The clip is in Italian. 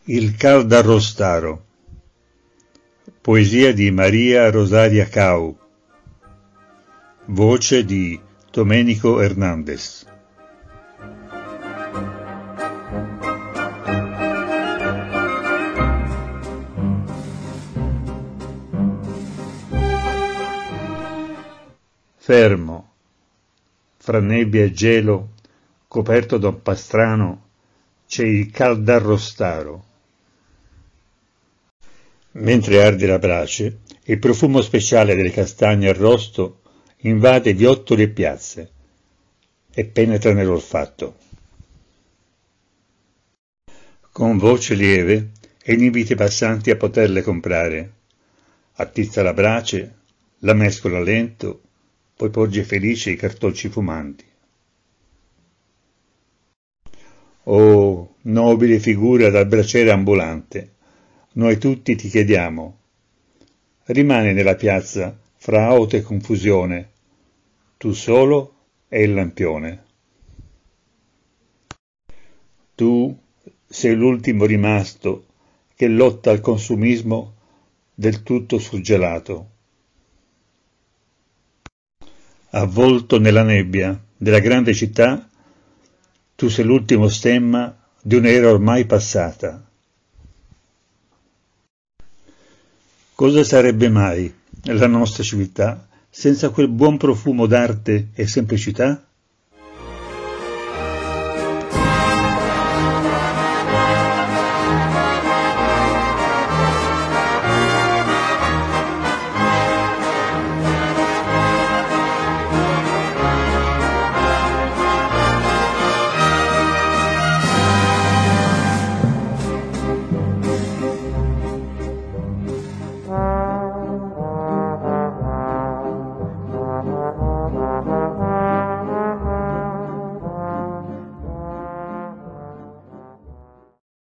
Il Caldarrostaro. Poesia di Maria Rosaria Cau. Voce di Domenico Hernandez. Fermo, fra nebbia e gelo, coperto da un pastrano, c'è il Caldarrostaro. Mentre arde la brace, il profumo speciale delle castagne arrosto invade viottoli e piazze e penetra nell'olfatto. Con voce lieve egli invita i passanti a poterle comprare. Attizza la brace, la mescola lento, poi porge felice i cartocci fumanti. Oh, nobile figura dal braciere ambulante, noi tutti ti chiediamo, rimani nella piazza fra auto e confusione, tu solo e il lampione. Tu sei l'ultimo rimasto che lotta al consumismo del tutto surgelato. Avvolto nella nebbia della grande città, tu sei l'ultimo stemma di un'era ormai passata. Cosa sarebbe mai la nostra civiltà senza quel buon profumo d'arte e semplicità?